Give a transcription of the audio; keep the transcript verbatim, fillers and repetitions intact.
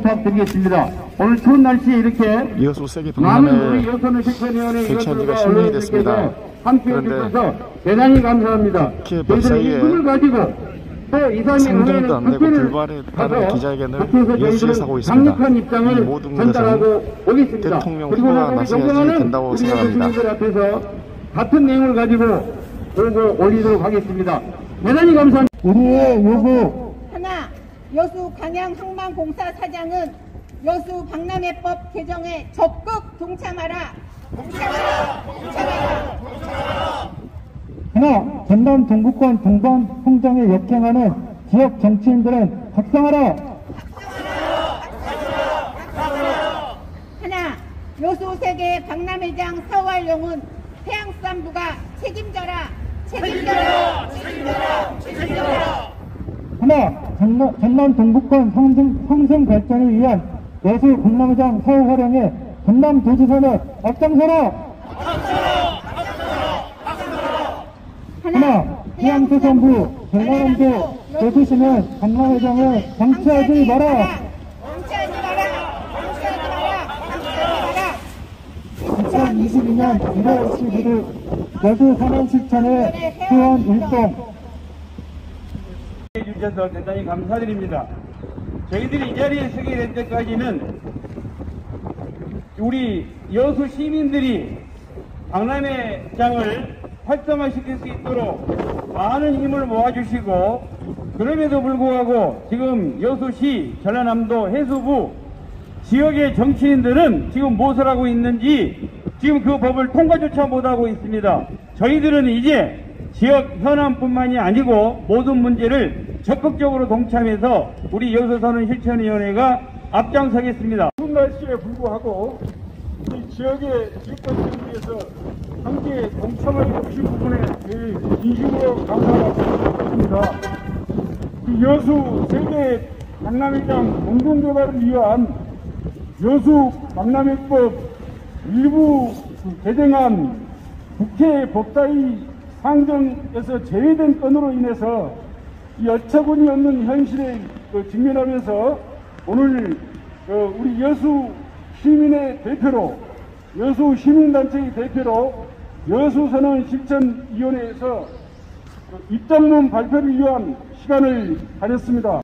부탁드리겠습니다. 오늘 추운 날씨에 이렇게 여수 세계 많은 우리 박람회 여수는 실천위원회 개최한 지가 이것들과 십 년이 됐습니다. 언론들께서 함께해 주셔서 대단히 감사합니다. 이렇게 법 저희들은 이 사이에 힘을 가지고 또 이삼일 상정도 안 되고 국회를 불발에 따른 가서 기자회견을 국회에서 여수에서 하고 있습니다. 강력한 이 입장을 모든 전달하고 오겠습니다. 대통령 그리고 후보가 우리 나서야지 정부는 된다고 우리 생각합니다. 여수 시민들 앞에서 같은 내용을 가지고 보고 올리도록 하겠습니다. 대단히 감사합니다. 우리의 요구 하나, 여수 강양항만공사 사장은 여수 박람회법 개정에 적극 동참하라. 동참하라. 동참하라. 동참하라. 하나, 전남 동구권 동반 성장에 역행하는 지역 정치인들은 각성하라. 하나, 여수 세계 박람회장 사활용은 태양산부가 책임져라. 책임져라. 책임져라. 책임져라. 하나, 전남, 전남 동북권 상승, 상승 발전을 위한 여수 박람회장 사후 활용에 전남도지사는 앞장서라. 하나, 태양조선부, 전라남도 여수시는 박람회장을 방치하지 마라. 방치하지 마라. 방치하지 마라. 방치하지 마라. 이천이십이 년 일월 십일 일 여수 산안 실천의 수원 일동 해주셔서 대단히 감사드립니다. 저희들이 이 자리에 서게 될 때까지는 우리 여수 시민들이 박람회장을 활성화시킬 수 있도록 많은 힘을 모아주시고, 그럼에도 불구하고 지금 여수시, 전라남도 해수부 지역의 정치인들은 지금 무엇을 하고 있는지 지금 그 법을 통과조차 못하고 있습니다. 저희들은 이제 지역 현안뿐만이 아니고 모든 문제를 적극적으로 동참해서 우리 여수선언 실천위원회가 앞장서겠습니다. 추운 날씨에 불구하고 이 지역의 지역민들에서 함께 동참을 해주신 부분에 대해 진심으로 감사드립니다. 여수 세계 박람회장 공동개발을 위한 여수 박람회법 일부 개정안 국회 법사위 상정에서 제외된 건으로 인해서 이 어처구니 없는 현실에 직면하면서 오늘 우리 여수 시민의 대표로, 여수 시민단체의 대표로 여수선언 실천위원회에서 입장문 발표를 위한 시간을 가졌습니다.